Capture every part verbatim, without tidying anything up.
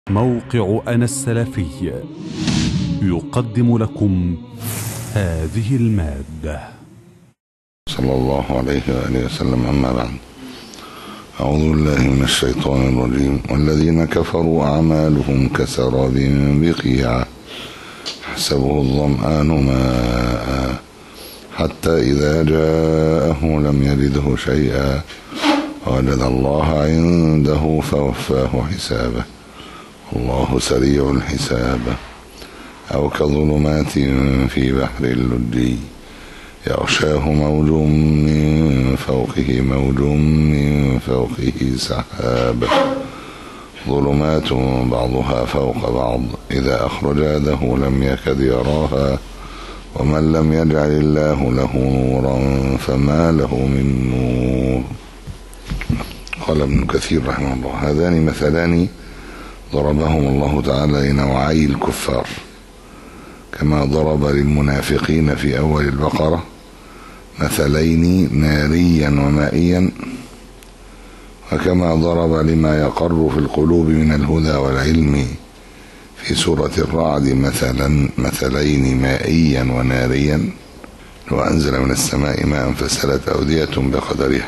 موقع أنا السلفي يقدم لكم هذه المادة. صلى الله عليه وآله وسلم. أما بعد، أعوذ بالله من الشيطان الرجيم. والذين كفروا أعمالهم كسراب بقيعة يحسبه الظمآن ماء حتى إذا جاءه لم يجده شيئا ووجد الله عنده فوفاه حسابه الله سريع الحساب. أو كظلمات في بحر اللجي يغشاه موج من فوقه موج من فوقه سحاب ظلمات بعضها فوق بعض إذا أخرج يده لم يكد يراها ومن لم يجعل الله له نورا فما له من نور. قال ابن كثير رحمه الله: هذان مثلان ضربهم الله تعالى لنوعي الكفار، كما ضرب للمنافقين في أول البقرة مثلين ناريا ومائيا، وكما ضرب لما يقر في القلوب من الهدى والعلم في سورة الرعد مثلا مثلين مائيا وناريا، وأنزل من السماء ماء فسالت أودية بقدرها.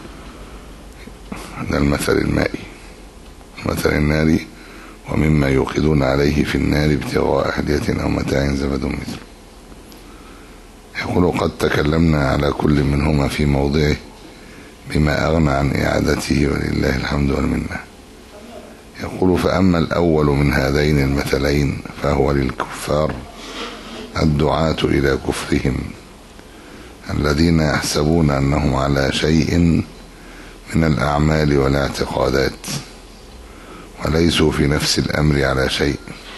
هذا المثل المائي. المثل الناري ومما يوقدون عليه في النار ابتغاء حلية أو متاع زبد مثله. يقول: قد تكلمنا على كل منهما في موضعه بما أغنى عن إعادته ولله الحمد والمنة. يقول: فأما الأول من هذين المثلين فهو للكفار الدعاة إلى كفرهم الذين يحسبون أنهم على شيء من الأعمال والاعتقادات وليسوا في نفس الأمر على شيء،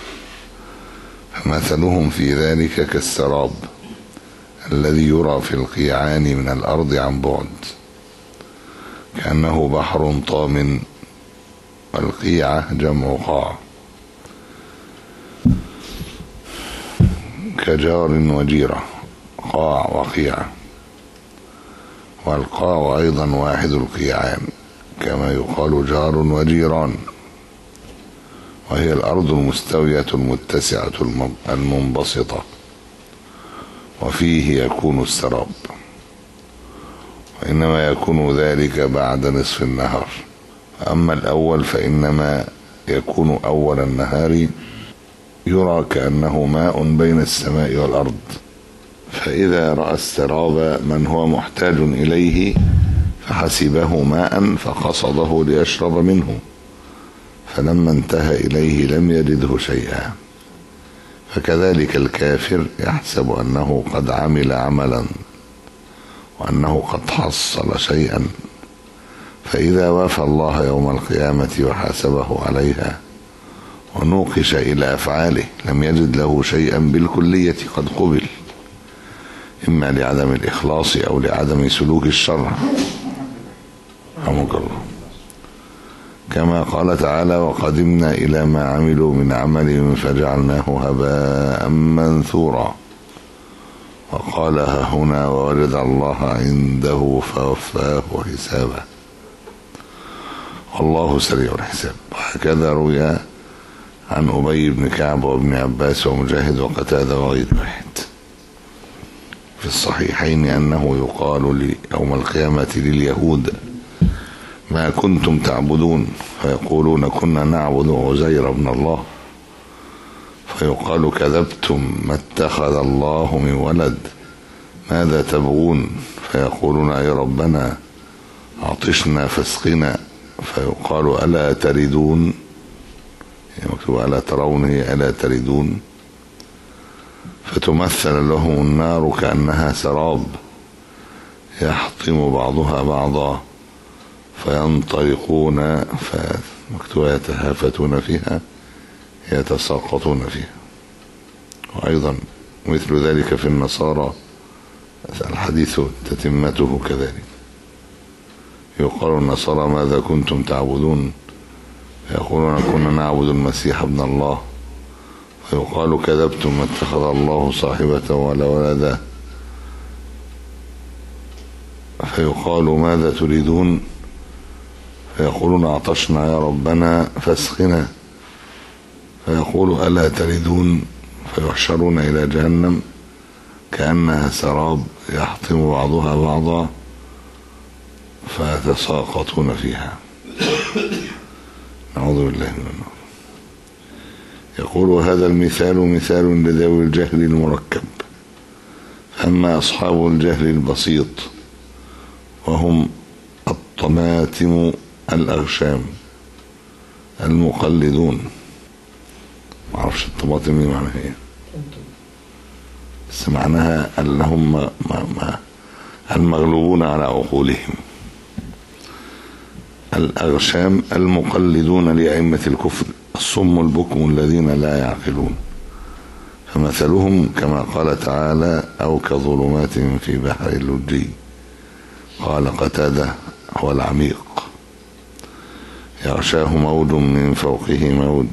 فمثلهم في ذلك كالسراب الذي يرى في القيعان من الأرض عن بعد كأنه بحر طام، والقيعة جمع قاع، كجار وجيرة، قاع وقيعة. والقاع أيضا واحد القيعان، كما يقال جار وجيران، وهي الأرض المستوية المتسعة المنبسطة، وفيه يكون السراب، وإنما يكون ذلك بعد نصف النهار. أما الأول فإنما يكون أول النهار، يرى كأنه ماء بين السماء والأرض، فإذا رأى السراب من هو محتاج إليه فحسبه ماء فقصده ليشرب منه، فلما انتهى إليه لم يجده شيئا. فكذلك الكافر يحسب أنه قد عمل عملا وأنه قد حصل شيئا، فإذا وافى الله يوم القيامة وحاسبه عليها ونوقش إلى أفعاله لم يجد له شيئا بالكلية قد قبل، إما لعدم الإخلاص أو لعدم سلوك الشرع. رحمك الله. كما قال تعالى: وقدمنا إلى ما عملوا من عمل فجعلناه هباء منثورا. وقال: ها هنا ووجد الله عنده فوفاه حسابه والله سريع الحساب. وهكذا روي عن أبي بن كعب وابن عباس ومجاهد وقتادة وغير واحد في الصحيحين أنه يقال يوم القيامة لليهود: ما كنتم تعبدون؟ فيقولون: كنا نعبد عزير بن الله. فيقال: كذبتم، ما اتخذ الله من ولد، ماذا تبغون؟ فيقولون: أي ربنا عطشنا فاسقنا. فيقال: ألا تردون؟ يعني مكتوب ألا ترون، هي ألا تردون. فتمثل لهم النار كأنها سراب يحطم بعضها بعضا فينطلقون، فمكتوب يتهافتون فيها يتساقطون فيها. وأيضا مثل ذلك في النصارى، الحديث تتمته كذلك. يقال النصارى: ماذا كنتم تعبدون؟ يقولون: كنا نعبد المسيح ابن الله. فيقال: كذبتم، ما اتخذ الله صاحبة ولا ولدا. فيقال: ماذا تريدون؟ فيقولون: عطشنا يا ربنا فاسقنا. يقول ألا تردون فيحشرون إلى جهنم كأنها سراب يحطم بعضها بعضا فيتساقطون فيها. نعوذ بالله من النار. يقول وهذا المثال مثال لذوي الجهل المركب. أما أصحاب الجهل البسيط وهم الطماتم الأغشام المقلدون. ما أعرفش الطماطم دي معناها إيه، بس معناها أنهم المغلوبون على عقولهم. الأغشام المقلدون لأئمة الكفر الصم البكم الذين لا يعقلون. فمثلهم كما قال تعالى أو كظلمات في بحر اللجي. قال قتادة هو العميق يغشاه موج من فوقه موج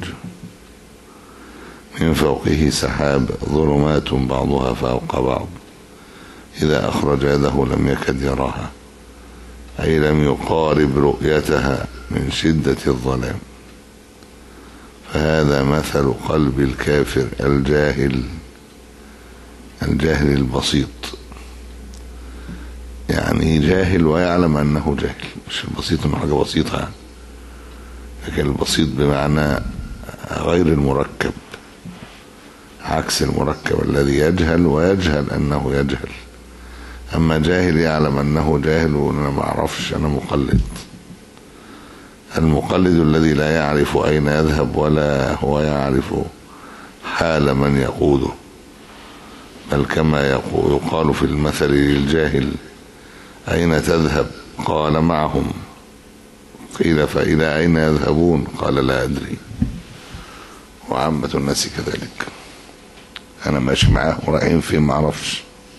من فوقه سحاب ظلمات بعضها فوق بعض إذا أخرج يده لم يكد يراها، أي لم يقارب رؤيتها من شدة الظلام. فهذا مثل قلب الكافر الجاهل الجاهل البسيط، يعني جاهل ويعلم أنه جاهل، مش البسيط من حاجة بسيطة يعني. لكن البسيط بمعنى غير المركب، عكس المركب الذي يجهل ويجهل أنه يجهل. أما جاهل يعلم أنه جاهل وأنا ما أعرفش أنا مقلد. المقلد الذي لا يعرف أين يذهب ولا هو يعرف حال من يقوده، بل كما يقال في المثل للجاهل أين تذهب؟ قال معهم. قيل فإلى أين يذهبون؟ قال لا أدري. وعامة الناس كذلك، أنا ماشي معاه ورايحين فين ما أعرفش.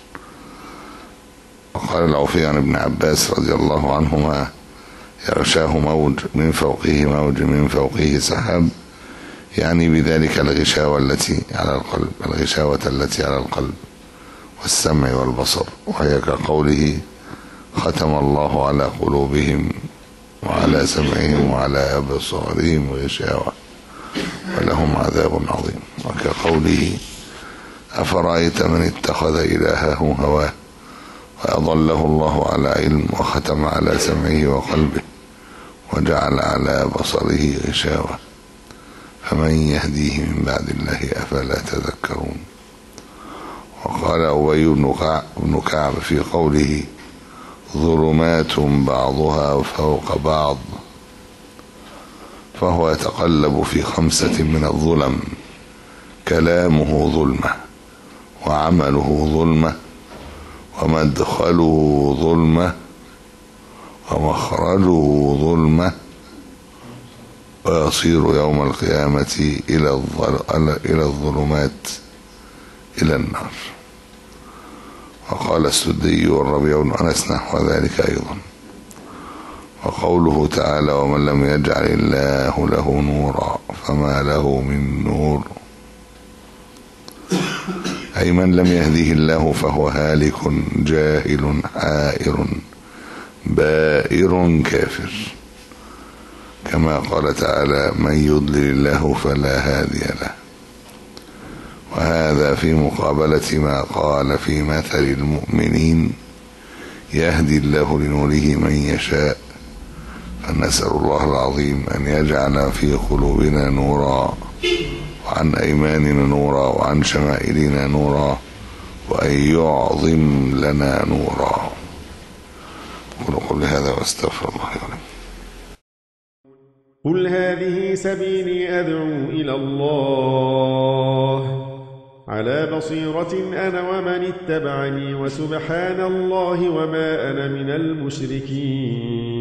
وقال العوفي عن ابن عباس رضي الله عنهما يغشاه موج من فوقه موج من فوقه سحاب، يعني بذلك الغشاوة التي على القلب الغشاوة التي على القلب والسمع والبصر، وهي كقوله ختم الله على قلوبهم وعلى سمعهم وعلى أبصارهم غشاوة ولهم عذاب عظيم، وكقوله أفرأيت من اتخذ إلهه هواه وأضله الله على علم وختم على سمعه وقلبه وجعل على بصره غشاوة فمن يهديه من بعد الله أفلا تذكرون. وقال أبي بن كعب في قوله ظلمات بعضها فوق بعض، فهو يتقلب في خمسة من الظلم: كلامه ظلمة، وعمله ظلمة، ومدخله ظلمة، ومخرجه ظلمة، ويصير يوم القيامة إلى الظلمات إلى النار. وقال السدي والربيع بن أنس نحو ذلك أيضا. وقوله تعالى ومن لم يجعل الله له نورا فما له من نور، أي من لم يهديه الله فهو هالك جاهل حائر بائر كافر، كما قال تعالى من يضلل الله فلا هادي له. وهذا في مقابلة ما قال في مثل المؤمنين يهدي الله لنوره من يشاء. فنسأل الله العظيم أن يجعل في قلوبنا نورا، وعن أيماننا نورا، وعن شمائلنا نورا، وأن يعظم لنا نورا. قل قل هذا واستغفر الله لي. قل هذه سبيلي أدعو إلى الله على بصيرة أنا ومن اتبعني، وسبحان الله وما أنا من المشركين.